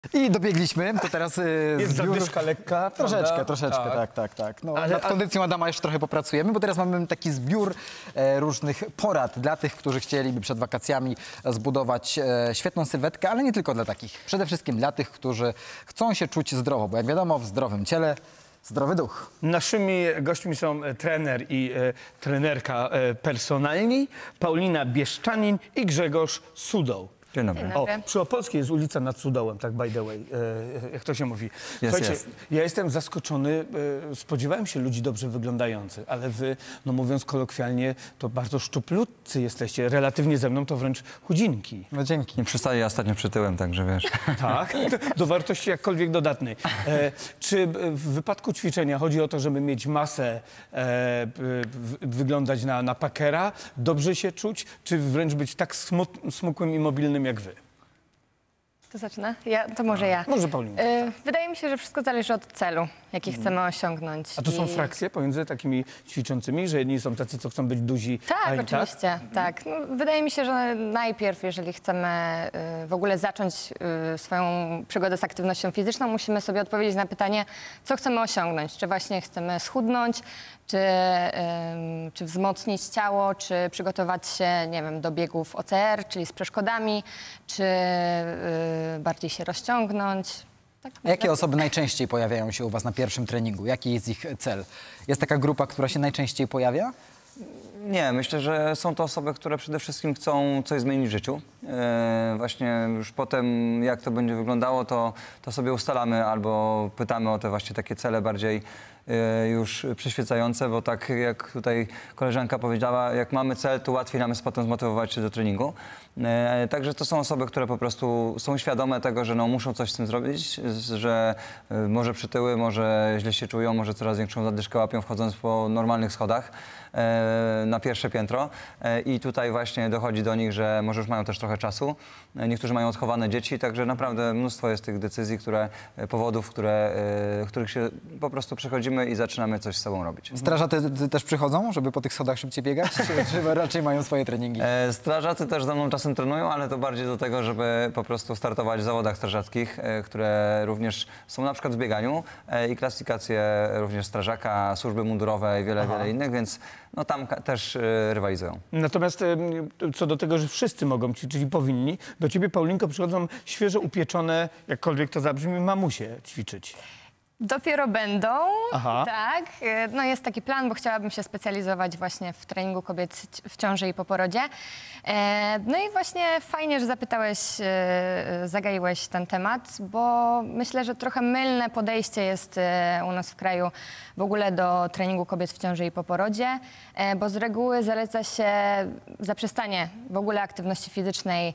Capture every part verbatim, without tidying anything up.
I dobiegliśmy, to teraz y, Jest zbiór... zadyszka lekka, Troszeczkę, prawda? troszeczkę, tak, Tak. tak, tak. No, Ale- nad kondycją Adama jeszcze trochę popracujemy, bo teraz mamy taki zbiór e, różnych porad dla tych, którzy chcieliby przed wakacjami zbudować e, świetną sylwetkę, ale nie tylko dla takich. Przede wszystkim dla tych, którzy chcą się czuć zdrowo, bo jak wiadomo, w zdrowym ciele zdrowy duch. Naszymi gośćmi są e, trener i e, trenerka e, personalni, Paulina Bieszczanin i Grzegorz Sudoł. Dzień dobry. Dzień O, dobry. przy Opolskiej jest ulica nad Sudołem, tak by the way, e, jak to się mówi. Słuchajcie, jest. ja jestem zaskoczony, e, spodziewałem się ludzi dobrze wyglądających, ale wy, no mówiąc kolokwialnie, to bardzo szczuplutcy jesteście, relatywnie ze mną to wręcz chudzinki. No dzięki. Nie przestaję, ja ostatnio przytyłem, także wiesz. Tak, do, do wartości jakkolwiek dodatnej. E, czy w wypadku ćwiczenia chodzi o to, żeby mieć masę, e, w, wyglądać na, na pakera, dobrze się czuć, czy wręcz być tak smut, smukłym i mobilnym jak wy? To zacznę? Ja, to może ja. Może Paulina. Y, Wydaje mi się, że wszystko zależy od celu, jaki chcemy osiągnąć. A to są I- frakcje pomiędzy takimi ćwiczącymi, że jedni są tacy, co chcą być duzi, a Tak, inni oczywiście, tak. No, wydaje mi się, że najpierw, jeżeli chcemy y, w ogóle zacząć y, swoją przygodę z aktywnością fizyczną, musimy sobie odpowiedzieć na pytanie, co chcemy osiągnąć. Czy właśnie chcemy schudnąć, czy, ym, czy wzmocnić ciało, czy przygotować się, nie wiem, do biegów O C R, czyli z przeszkodami, czy y, bardziej się rozciągnąć. Tak, A jakie osoby najczęściej pojawiają się u was na pierwszym treningu? Jaki jest ich cel? Jest taka grupa, która się najczęściej pojawia? Nie, myślę, że są to osoby, które przede wszystkim chcą coś zmienić w życiu. E, właśnie już potem, jak to będzie wyglądało, to, to sobie ustalamy albo pytamy o te właśnie takie cele bardziej e, już przyświecające, bo tak jak tutaj koleżanka powiedziała, jak mamy cel, to łatwiej nam jest potem zmotywować się do treningu. E, także to są osoby, które po prostu są świadome tego, że no, muszą coś z tym zrobić, z- że e, może przytyły, może źle się czują, może coraz większą zadyszkę łapią wchodząc po normalnych schodach e, na pierwsze piętro. E, I tutaj właśnie dochodzi do nich, że może już mają też trochę czasu. E, niektórzy mają odchowane dzieci, także naprawdę mnóstwo jest tych decyzji, które, e, powodów, które, e, których się po prostu przechodzimy i zaczynamy coś z sobą robić. Strażacy ty, też przychodzą, żeby po tych schodach szybciej biegać? Czy, czy raczej mają swoje treningi? E, Strażacy też ze mną czasem trenują, ale to bardziej do tego, żeby po prostu startować w zawodach strażackich, e, które również są na przykład w bieganiu e, i klasyfikacje również strażaka, służby mundurowe i wiele, wiele innych, więc no, tam ka- też e, rywalizują. Natomiast em, co do tego, że wszyscy mogą ćwiczyć i powinni, do ciebie, Paulinko, przychodzą świeżo upieczone, jakkolwiek to zabrzmi, mamusie ćwiczyć. Dopiero będą, Aha. tak. Y, No jest taki plan, bo chciałabym się specjalizować właśnie w treningu kobiet c- w ciąży i po porodzie. E, No i właśnie fajnie, że zapytałeś, y, zagaiłeś ten temat, bo myślę, że trochę mylne podejście jest y, u nas w kraju w ogóle do treningu kobiet w ciąży i po porodzie, e, bo z reguły zaleca się zaprzestanie w ogóle aktywności fizycznej,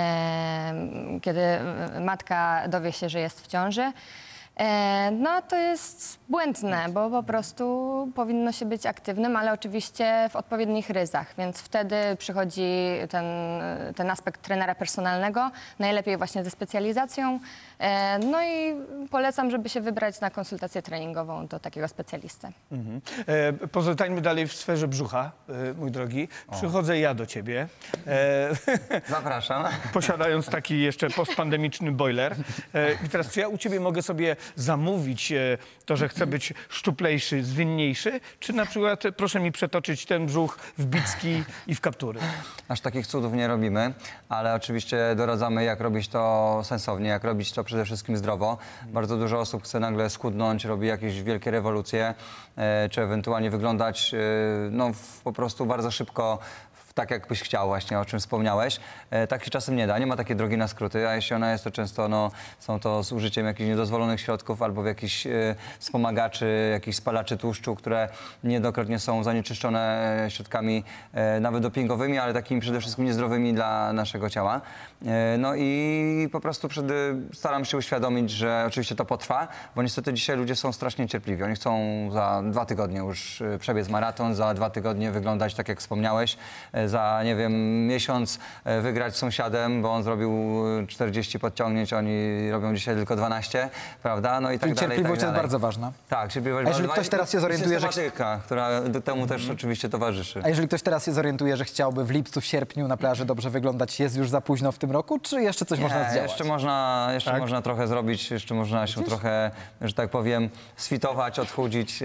e, kiedy y, matka dowie się, że jest w ciąży. E, No to jest błędne, bo po prostu powinno się być aktywnym, ale oczywiście w odpowiednich ryzach, więc wtedy przychodzi ten, ten aspekt trenera personalnego, najlepiej właśnie ze specjalizacją. E, No i polecam, żeby się wybrać na konsultację treningową do takiego specjalisty. Mhm. E, Pozostańmy dalej w sferze brzucha, e, mój drogi. Przychodzę ja do ciebie, e, Zapraszam. posiadając taki jeszcze postpandemiczny boiler. E, I teraz, czy ja u ciebie mogę sobie zamówić e, to, że chcę być szczuplejszy, zwinniejszy, czy na przykład e, proszę mi przetoczyć ten brzuch w bicki i w kaptury? Aż takich cudów nie robimy, ale oczywiście doradzamy, jak robić to sensownie, jak robić to przede wszystkim zdrowo. Bardzo dużo osób chce nagle schudnąć, robi jakieś wielkie rewolucje, e, czy ewentualnie wyglądać e, no, w, po prostu bardzo szybko, w- tak jakbyś chciał właśnie, o czym wspomniałeś. E, tak się czasem nie da, nie ma takiej drogi na skróty, a jeśli ona jest, to często no, są to z użyciem jakichś niedozwolonych środków albo w jakichś e, wspomagaczy, jakichś spalaczy tłuszczu, które niejednokrotnie są zanieczyszczone e, środkami e, nawet dopingowymi, ale takimi przede wszystkim niezdrowymi dla naszego ciała. E, no i po prostu przed, staram się uświadomić, że oczywiście to potrwa, bo niestety dzisiaj ludzie są strasznie cierpliwi. Oni chcą za dwa tygodnie już e, przebiec maraton, za dwa tygodnie wyglądać tak, jak wspomniałeś. E, e, za, nie wiem, miesiąc e, wygrać z sąsiadem, bo on zrobił czterdzieści podciągnięć, oni robią dzisiaj tylko dwanaście, prawda? No i tak Czyli dalej, cierpliwość tak jest dalej. bardzo ważna. Tak, cierpliwość A jeżeli bardzo ktoś ważna teraz i- się i zorientuje, że- systematyka, która do temu też oczywiście towarzyszy. A jeżeli ktoś teraz się zorientuje, że chciałby w lipcu, w sierpniu na plaży dobrze wyglądać, jest już za późno w tym roku, czy jeszcze coś można Nie, zdziałać? jeszcze można, jeszcze Tak? można trochę zrobić, jeszcze można się trochę, że tak powiem, sfitować, odchudzić, e,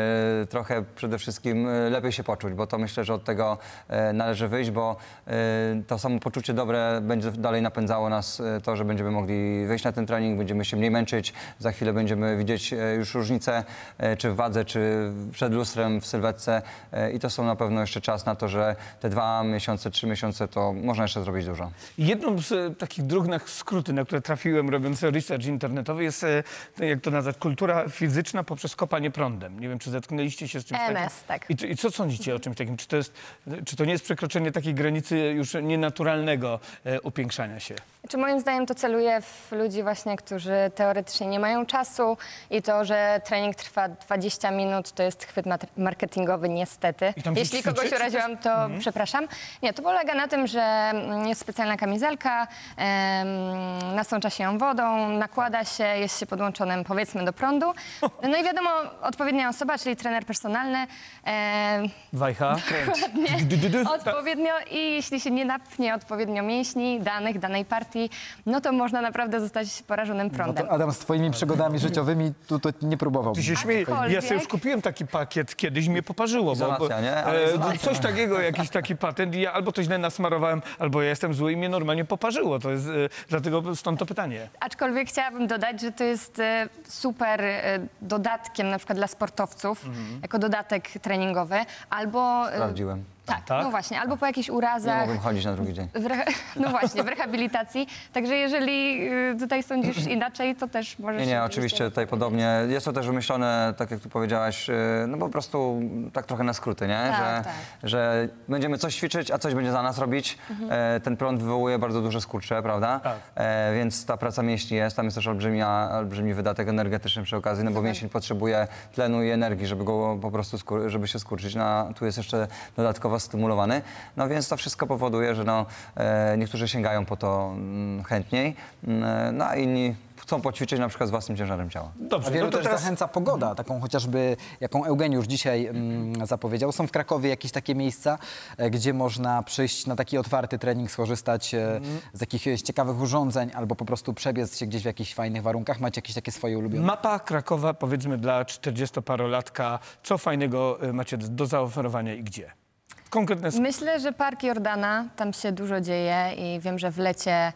trochę przede wszystkim e, lepiej się poczuć, bo to myślę, że od tego e, należy wyjść, bo e, to samopoczucie dobre będzie dalej napędzało nas e, to, że będziemy mogli wyjść na ten trening, będziemy się mniej męczyć, za chwilę będziemy widzieć e, już różnice, e, czy w wadze, czy przed lustrem, w sylwetce e, i to są na pewno jeszcze czas na to, że te dwa miesiące, trzy miesiące to można jeszcze zrobić dużo. Jedną z e, takich dróg na skróty, na które trafiłem robiąc research internetowy jest, e, jak to nazwać, kultura fizyczna poprzez kopanie prądem. Nie wiem, czy zetknęliście się z czymś E M takim? S, tak. I, czy- I co sądzicie o czymś takim? Czy to, jest, czy to nie jest przekroczenie takiej granicy już nienaturalnego e, upiększania się? Czy moim zdaniem to celuje w ludzi właśnie, którzy teoretycznie nie mają czasu i to, że trening trwa dwadzieścia minut, to jest chwyt mat- marketingowy niestety. I tam się Jeśli ćwiczy, kogoś czy to uraziłam, to przepraszam. Nie, to polega na tym, że mm, jest specjalna kamizelka, em, nasącza się ją wodą, nakłada się, jest się podłączonym powiedzmy do prądu. No i wiadomo, odpowiednia osoba, czyli trener personalny, em, Wajcha? Dokładnie. Du, du, du, du. Odpowiednio i jeśli się nie napnie odpowiednio mięśni danych, danej partii, no to można naprawdę zostać porażonym No prądem. to Adam, z twoimi przygodami życiowymi tu to nie próbował. Ty się śmieje. Aczkolwiek- Ja sobie już kupiłem taki pakiet, kiedyś mnie poparzyło. Bo, bo, Izolacja, nie? Ale e, izolacja. coś takiego, jakiś taki patent i ja albo to źle nasmarowałem, albo ja jestem zły i mnie normalnie poparzyło. To jest, e, dlatego stąd to pytanie. Aczkolwiek chciałabym dodać, że to jest e, super e, dodatkiem na przykład dla sportowców, jako dodatek treningowy, albo... e, Sprawdziłem. Tak, Tak? no właśnie, albo po jakichś Nie urazach. mogłem chodzić na drugi dzień. W re- no właśnie, w rehabilitacji. Także jeżeli y, tutaj sądzisz inaczej, to też możesz... Nie, się nie, oczywiście tutaj podobnie. Jest to też wymyślone, tak jak tu powiedziałaś, yy, no po prostu tak trochę na skróty, nie? Tak, że, tak. że będziemy coś ćwiczyć, a coś będzie za nas robić. E, ten prąd wywołuje bardzo duże skurcze, prawda? Tak. E, więc ta praca mięśni jest, tam jest też olbrzymia, olbrzymi wydatek energetyczny przy okazji, no bo mięsień potrzebuje tlenu i energii, żeby go po prostu, skur- żeby się skurczyć. No, a tu jest jeszcze dodatkowo stymulowany. No więc to wszystko powoduje, że no, e, niektórzy sięgają po to mm, chętniej, mm, no a inni chcą poćwiczyć na przykład z własnym ciężarem ciała. Dobrze, A wielu no to też teraz... zachęca pogoda, taką chociażby, jaką Eugeniusz dzisiaj mm, zapowiedział. Są w Krakowie jakieś takie miejsca, e, gdzie można przyjść na taki otwarty trening, skorzystać e, z jakichś ciekawych urządzeń albo po prostu przebiec się gdzieś w jakichś fajnych warunkach. Macie jakieś takie swoje ulubione? Mapa Krakowa, powiedzmy dla czterdziestoparolatka, co fajnego y, macie do zaoferowania i gdzie? Konkretne sp- Myślę, że Park Jordana, tam się dużo dzieje i wiem, że w lecie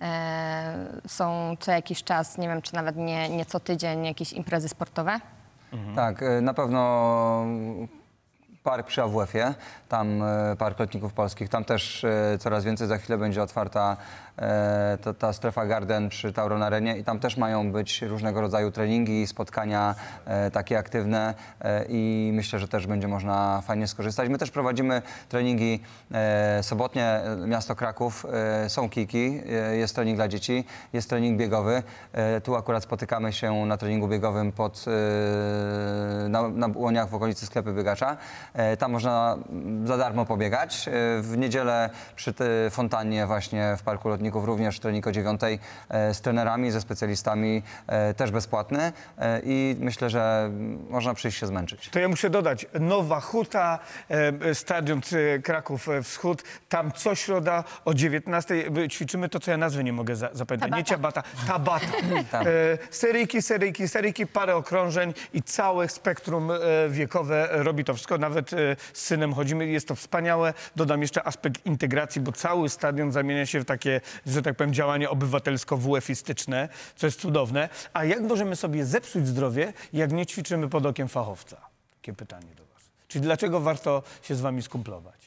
e, są co jakiś czas, nie wiem, czy nawet nie, nie co tydzień, jakieś imprezy sportowe. Tak, e, na pewno park przy A W F-ie, tam e, Park Lotników Polskich, tam też e, coraz więcej, za chwilę będzie otwarta e, ta, ta strefa Garden przy Tauron Arenie i tam też mają być różnego rodzaju treningi, spotkania e, takie aktywne e, i myślę, że też będzie można fajnie skorzystać. My też prowadzimy treningi e, sobotnie, e, miasto Kraków, e, są kijki, e, jest trening dla dzieci, jest trening biegowy. E, tu akurat spotykamy się na treningu biegowym pod, e, na, na Łoniach w okolicy sklepu biegacza. E, Tam można za darmo pobiegać. E, W niedzielę przy tej fontannie właśnie w Parku Lotników również trening o dziewiątej e, z trenerami, ze specjalistami, e, też bezpłatny e, i myślę, że można przyjść się zmęczyć. To ja muszę dodać, Nowa Huta, e, Stadion e, Kraków e, Wschód, tam co środa o dziewiętnastej e, ćwiczymy to, co ja nazwy nie mogę za, zapamiętać. Nie ciabata, tabata. Tam. E, seryjki, seryjki, seryjki, parę okrążeń i całe spektrum e, wiekowe robi to wszystko. Nawet e, z synem chodzimy, jest to wspaniałe. Dodam jeszcze aspekt integracji, bo cały stadion zamienia się w takie, że tak powiem, działanie obywatelsko-W F-istyczne, co jest cudowne. A jak możemy sobie zepsuć zdrowie, jak nie ćwiczymy pod okiem fachowca? Takie pytanie do was. Czyli dlaczego warto się z wami skumplować?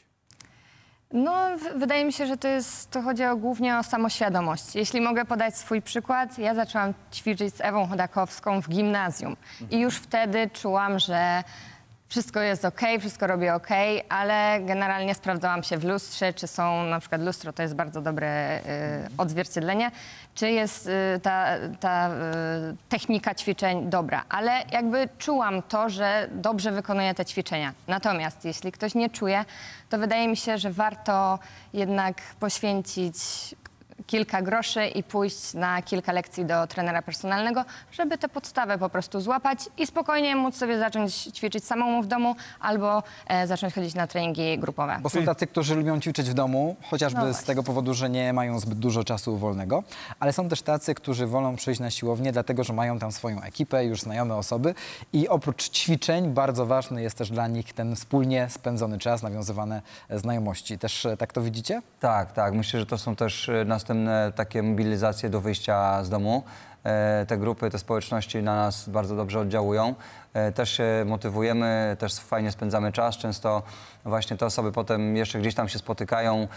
No, w- wydaje mi się, że to jest, to chodzi o, głównie o samoświadomość. Jeśli mogę podać swój przykład, ja zaczęłam ćwiczyć z Ewą Chodakowską w gimnazjum i już wtedy czułam, że wszystko jest ok, wszystko robię ok, ale generalnie sprawdzałam się w lustrze, czy są, na przykład lustro to jest bardzo dobre y, odzwierciedlenie, czy jest y, ta, ta y, technika ćwiczeń dobra, ale jakby czułam to, że dobrze wykonuję te ćwiczenia. Natomiast jeśli ktoś nie czuje, to wydaje mi się, że warto jednak poświęcić kilka groszy i pójść na kilka lekcji do trenera personalnego, żeby tę podstawę po prostu złapać i spokojnie móc sobie zacząć ćwiczyć samemu w domu albo e, zacząć chodzić na treningi grupowe. Bo są tacy, którzy lubią ćwiczyć w domu, chociażby No z właśnie. tego powodu, że nie mają zbyt dużo czasu wolnego, ale są też tacy, którzy wolą przyjść na siłownię, dlatego że mają tam swoją ekipę, już znajome osoby i oprócz ćwiczeń bardzo ważny jest też dla nich ten wspólnie spędzony czas, nawiązywane znajomości. Też e, tak to widzicie? Tak, tak. Myślę, że to są też e, następne takie mobilizacje do wyjścia z domu. E, Te grupy, te społeczności na nas bardzo dobrze oddziałują. E, Też się motywujemy, też fajnie spędzamy czas. Często właśnie te osoby potem jeszcze gdzieś tam się spotykają,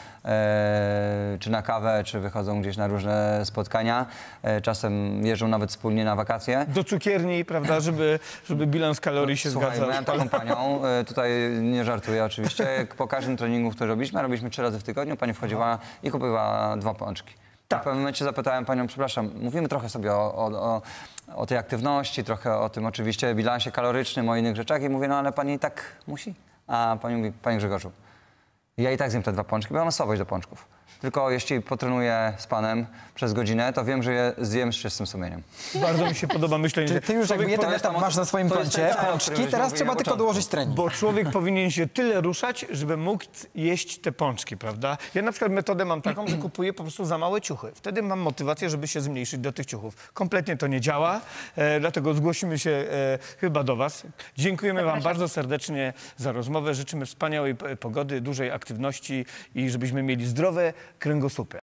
e, czy na kawę, czy wychodzą gdzieś na różne spotkania. E, Czasem jeżdżą nawet wspólnie na wakacje. Do cukierni, prawda, żeby, żeby bilans kalorii się Słuchaj, zgadzał. miałem taką panią, e, tutaj nie żartuję oczywiście, po każdym treningu, który robiliśmy, robiliśmy trzy razy w tygodniu, pani wchodziła i kupowała dwa pączki. Tak. W pewnym momencie zapytałem panią, przepraszam, mówimy trochę sobie o, o, o, o tej aktywności, trochę o tym oczywiście bilansie kalorycznym, o innych rzeczach i mówię, no ale pani i tak musi. A pani mówi, panie Grzegorzu, ja i tak zjem te dwa pączki, bo ja mam słabość do pączków. Tylko jeśli potrenuję z panem przez godzinę, to wiem, że je zjem z czystym sumieniem. Bardzo mi się podoba myślenie, Czyli że ty już człowiek jakby jeden to jest etap tam- masz na swoim to jest ten koncie, cel, o pączki, którym teraz mówiłem trzeba na tylko początku. dołożyć trening. Bo człowiek powinien się tyle ruszać, żeby mógł jeść te pączki, prawda? Ja na przykład metodę mam taką, że kupuję po prostu za małe ciuchy. Wtedy mam motywację, żeby się zmniejszyć do tych ciuchów. Kompletnie to nie działa, e, dlatego zgłosimy się e, chyba do was. Dziękujemy wam bardzo serdecznie za rozmowę. Życzymy wspaniałej p- pogody, dużej aktywności i żebyśmy mieli zdrowe kręgosłupy.